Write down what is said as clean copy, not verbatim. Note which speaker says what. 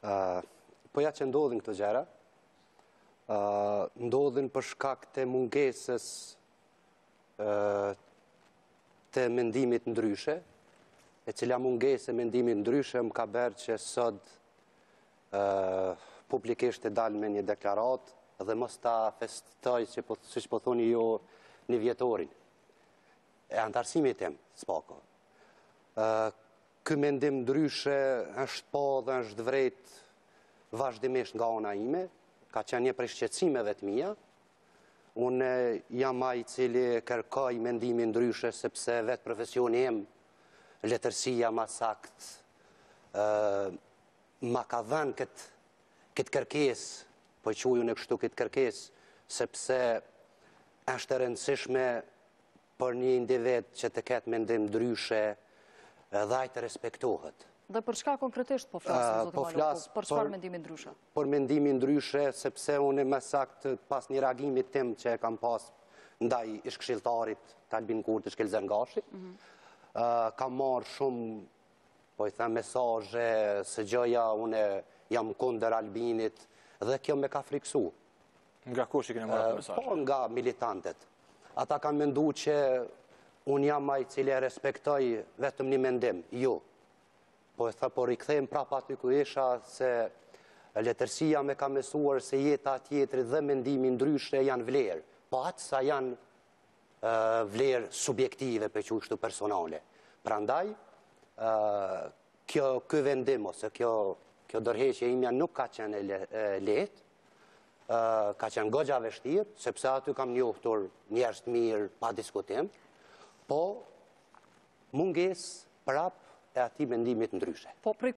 Speaker 1: Po ja që ndodhin këto gjëra, ndodhin për shkak të mungesës të mendimit ndryshe, e cila mungesë e mendimit ndryshe më ka bërë që sot publikisht të dalë me një deklarat dhe mos ta festoj, siç po thoni jo, një vjetorin. E antarësimi tim, s'pako. Ky mendim ndryshe është po dhe është vërejt vazhdimisht nga ona ime, ka qenë një prej shqetësimeve të mia. Unë jam ai i cili kërkoj mendimin ndryshe sepse vetë profesioni im, letërsia ma sakt, ma ka dhënë këtë kërkesë, po i quajun e kështu këtë kërkesë, sepse është e rëndësishme për një individ që të ketë mendim ndryshe dhe ai të respektohet.
Speaker 2: Dhe për çka konkretisht po flasim, zotë Maloku? Për çfarë mendimi ndryshe?
Speaker 1: Për mendimi ndryshe, sepse unë më saktë pas një reagimit tim që e kam pas ndaj ish-këshilltarit Albin Kurti Shkelzen Gashi, kam marrë shumë, po i them, mesazhe se gjoja unë jam kundër Albinit dhe kjo me ka friksu.
Speaker 3: Nga kush i keni marrë mesazhe?
Speaker 1: Po nga militantet. Ata kanë mendu që unë jam ai i cili e respektoj vetëm një mendim, jo. Po rikthejmë prapa aty ku isha se letërsia me ka mësuar se jeta tjetrit dhe mendimi ndryshe janë vlerë, po atë sa janë vlerë subjektive për qështu personale. Prandaj, ky vendim ose kjo dërheqje imja nuk ka qenë lehtë, ka qenë goxha vështirë, sepse aty kam njohur njerëz të mirë pa diskutim, po mungesë prap e atij mendimit ndryshe.